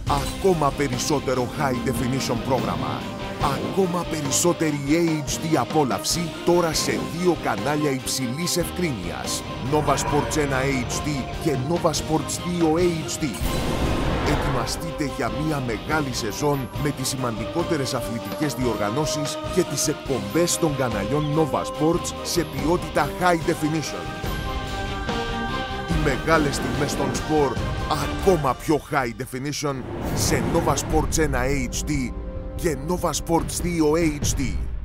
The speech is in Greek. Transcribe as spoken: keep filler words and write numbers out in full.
Ακόμα περισσότερο High Definition πρόγραμμα. Ακόμα περισσότερη έιτς ντι απόλαυση τώρα σε δύο κανάλια υψηλής ευκρίνειας. Novasports ένα έιτς ντι και Novasports δύο έιτς ντι. Ετοιμαστείτε για μια μεγάλη σεζόν με τις σημαντικότερες αθλητικές διοργανώσεις και τις εκπομπές των καναλιών Novasports σε ποιότητα High Definition. Οι μεγάλες στιγμές των σπορ ακόμα πιο High Definition σε Novasports ένα έιτς ντι και Novasports δύο έιτς ντι.